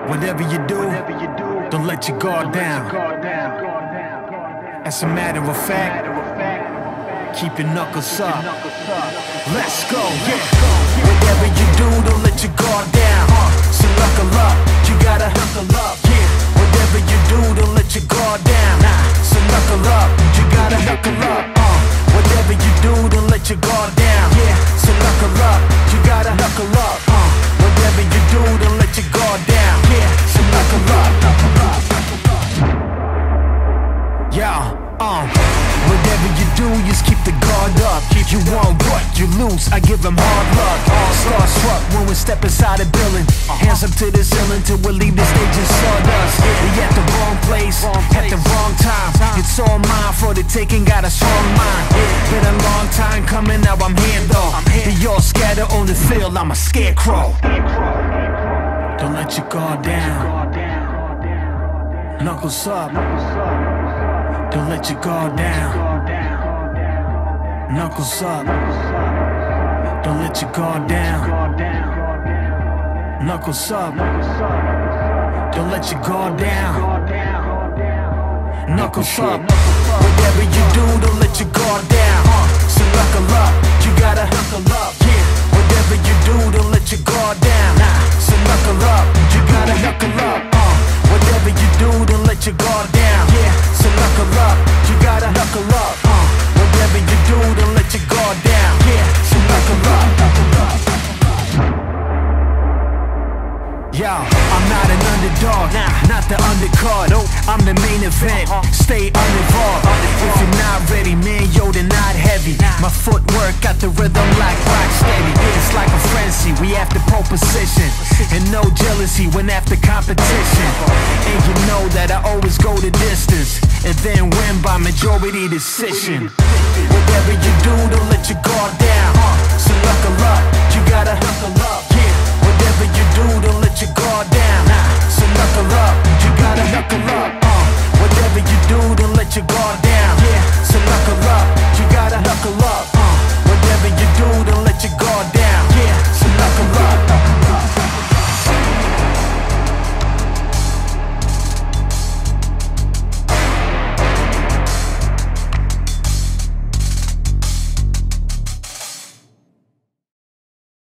Whatever you do, don't let your guard down. As a matter of fact, keep your knuckles up. Let's go, yeah. Whatever you do, don't let your guard down. So knuckle up, you gotta knuckle up, yeah. Whatever you do, don't let your guard down. So knuckle up, you gotta knuckle up. Whatever you do, don't let your guard down, yeah. So knuckle up, you gotta knuckle up. Whatever you do, don't let your guard down, yeah. So knuckle up, knuckle up. Yeah, whatever you do, just keep the guard up. You want what? You lose, I give them hard luck. Starstruck when we step inside the building. Hands up to the ceiling till we leave the stage in sawdust. We at the wrong place, at the wrong time. It's all mine for the taking, got a strong mind. Been a long time coming, now I'm here though. They all scattered on the field, I'm a scarecrow. Don't let your guard down. Knuckles up. Don't let your guard down. Knuckles up. Don't let your guard down. Knuckles up. Don't let your guard down. Knuckles up. Whatever you do, don't let your guard down. So knuckle up. You gotta knuckle up. Yeah. Whatever you do, don't let your guard down. So knuckle up. You gotta knuckle up. Whatever you do, don't let your guard down. Yeah. So knuckle up. You gotta knuckle up. Whatever you do, don't let your guard down. Yeah. So knuckle up. Knuckle up. Yo, I'm not an underdog, not the undercard. I'm the main event, stay uninvolved. If you're not ready, man, yo, then not heavy. My footwork got the rhythm like rock steady. It's like a frenzy, we after pole position. And no jealousy when after competition. And you know that I always go the distance and then win by majority decision. Whatever you do, don't let your guard down.